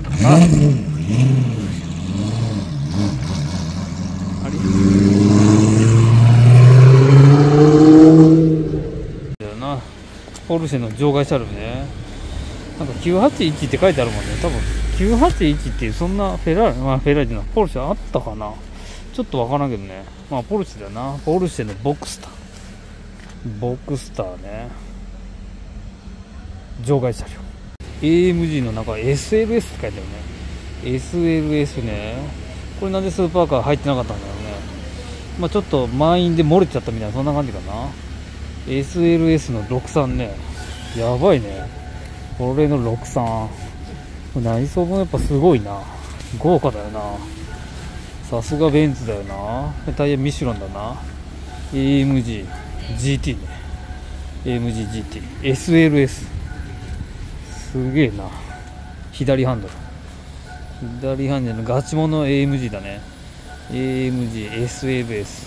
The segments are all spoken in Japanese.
あありだよな。ポルシェの場外車両ね。なんか981って書いてあるもんね。多分981ってそんなフェラーリ、まあフェラーリのポルシェあったかな。ちょっとわからんけどね。まあポルシェだよな。ポルシェのボクスター。ボクスターね。場外車両。AMG の中 SLS って書いてあるね。SLS ね。これなんでスーパーカー入ってなかったんだろうね。まあちょっと満員で漏れちゃったみたいな、そんな感じかな。SLS の63ね。やばいね。これの63。内装もやっぱすごいな。豪華だよな。さすがベンツだよな。タイヤミシュランだな。AMG GT ね。AMG GT。SLS。すげえな。左ハンドル。左ハンドルのガチモノ AMG だね。AMG SLS。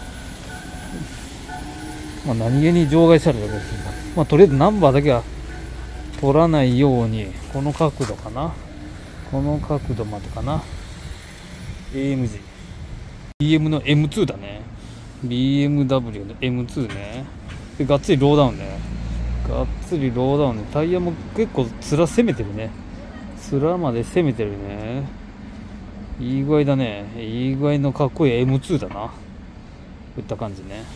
まあ何気に場外車両だけど、まあとりあえずナンバーだけは取らないように、この角度かな。この角度までかな。AMG。BM の M2 だね。BMW の M2 ね。で、がっつりローダウンね。がっつりローダウンね。タイヤも結構面攻めてるね。面まで攻めてるね。いい具合だね。いい具合のかっこいい M2 だな。こういった感じね。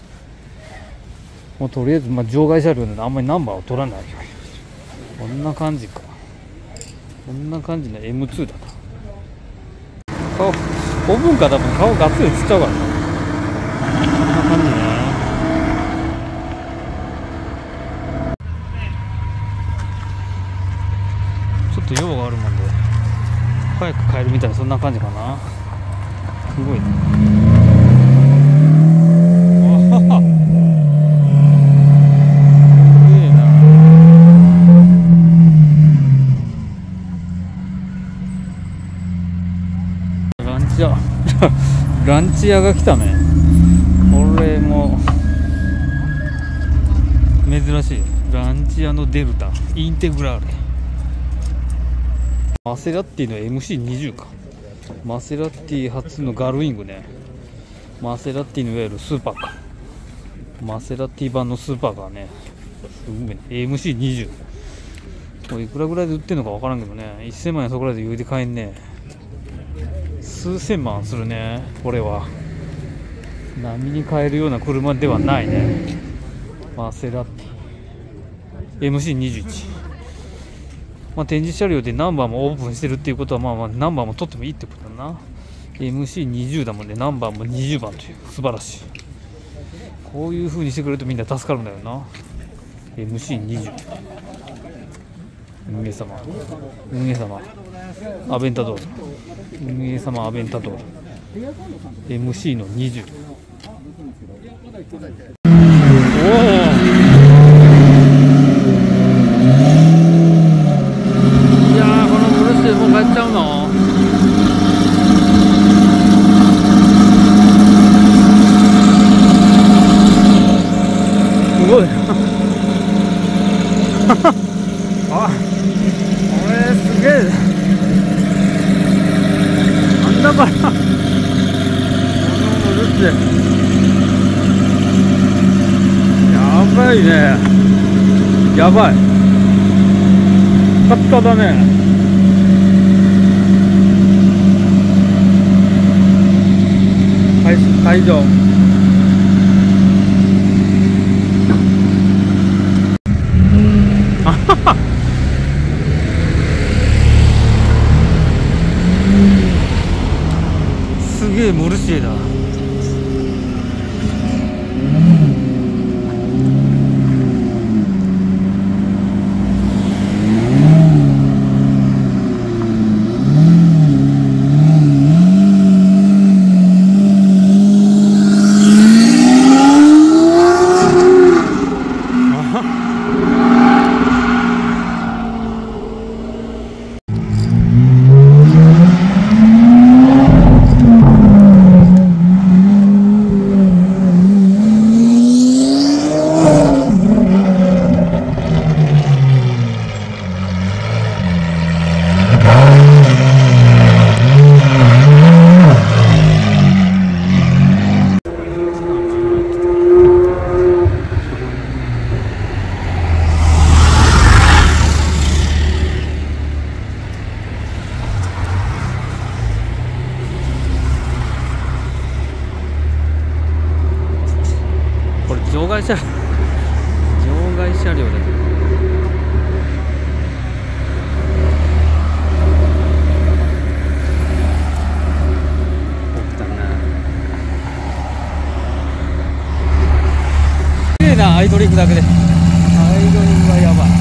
もうとりあえず、まあ、場外車両であんまりナンバーを取らない。こんな感じか。こんな感じの M2 だな。顔、5分か多分顔がっつり映っちゃうからね。こんな感じね。ちょっと用があるもんで、早く帰るみたいな、そんな感じかな。すごいね。ランチ屋が来たね。これも珍しい。ランチ屋のデルタインテグラーレ。マセラティの MC20 か。マセラティ初のガルウィングね。マセラティのいわゆるスーパーカー。マセラティ版のスーパーカーね。すごいね。MC20。これいくらぐらいで売ってんのかわからんけどね。1000万円そこらで余裕で買えんね。数千万するね。これは波に買えるような車ではないね。マセラティ MC21。まあ展示車両でナンバーもオープンしてるっていうことは、まあナンバーも取ってもいいってことだな。MC20 だもんね。ナンバーも20番という素晴らしい。こういう風にしてくれるとみんな助かるんだよな。MC20。運営様、運営様、アベンタドール、運営様アベンタドール、MC の20。おお、いやー、このブルースでもう帰っちゃうの。すごいあ、これすげえ。なんだこれ。このブルースやばいね。やばい。カッカだね。会場。あはは。すげえモルシエだ。 これ場外車両だけど。綺麗なアイドリングだけで、アイドリングはやばい。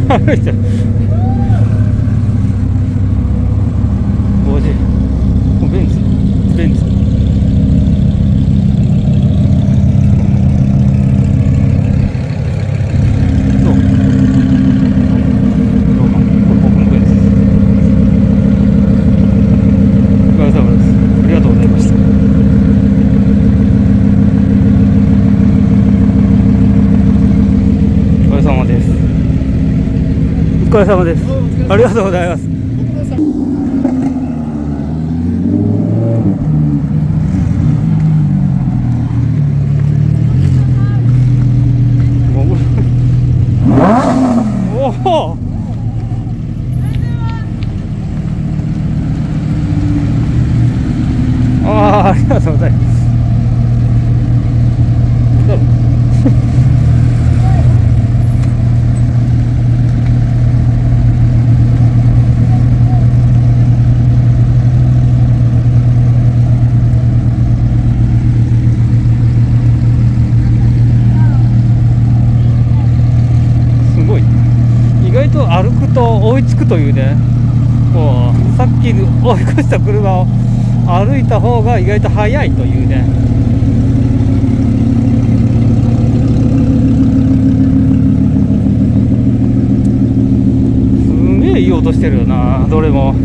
歩いてる。50。もうベンツ。ベンツ。そう。どうも。これ僕のベンツです。お疲れ様です。ありがとうございました。お疲れ様です。お疲れ様です。ありがとうございます。おお。ありがとうございます。すごい。意外と歩くと追いつくというね。こうさっき追い越した車を歩いた方が意外と速いというね。すげえいい音してるよな、どれも。